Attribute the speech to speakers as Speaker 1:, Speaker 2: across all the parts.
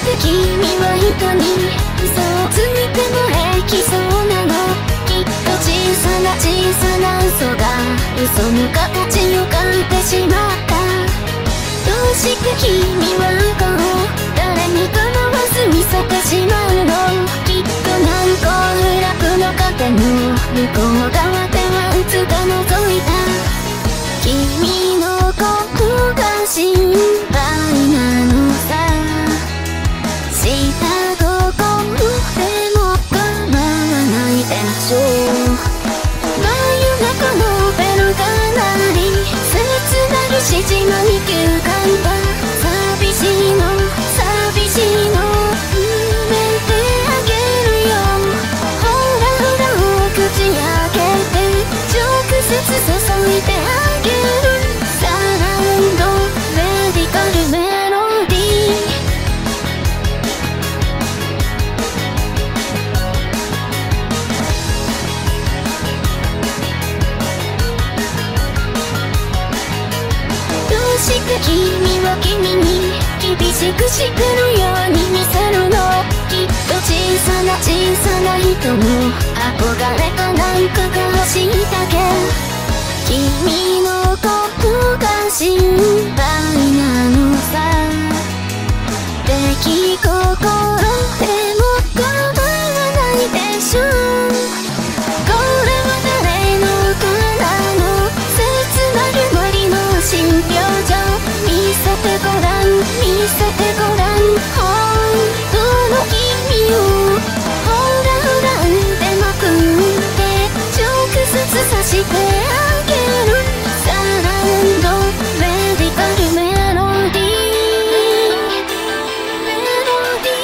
Speaker 1: 君は人に嘘をついても平気そうなの。きっと小さな小さな嘘が嘘の形を変えてしまった。どうして君はこう誰に構わず見せてしまうの。きっと難攻不落の糧の向こう側ではいつか覗いた君のことが心配なのさ。したところでも構わないでしょう。真夜中のベルが鳴り切なる指示の2級看板。寂しいの寂しいの埋めてあげるよ。ほらほら口開けて直接注いであげる。サランドメディカルメロディー。どうして君は君に厳しくしてるように見せるの。きっと小さな小さな人の憧れかなんかが欲しいだけ。君のことが心配なのさ。出来心でも構わないでしょ。これは誰のからの切なる森の診療所。見せてごらん見せてごらん本当の君を。ほらほら腕まくって直接さしてあげる。サランドメディカルメロディーメロディ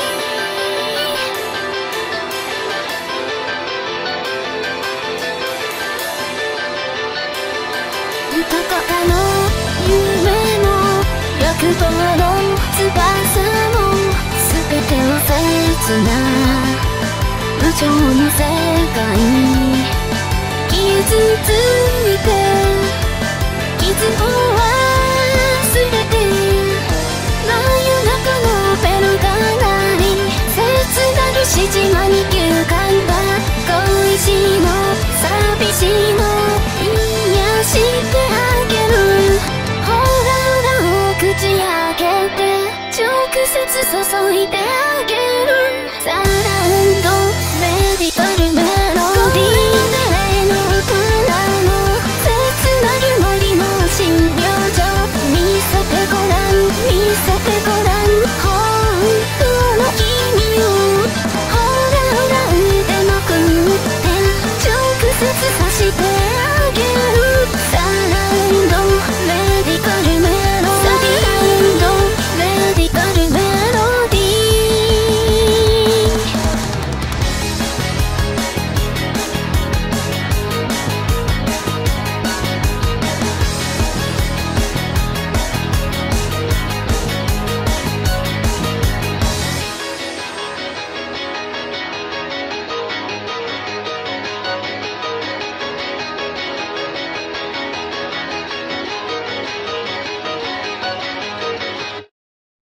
Speaker 1: ー。どこかの夢も欲望の翼も全てを切な無常の世界に傷ついて傷を忘れて。真夜中のベルが鳴り切なる指示は2級看板。恋しいの寂しいの癒してあげる。ほらほら口開けて直接注いであげる。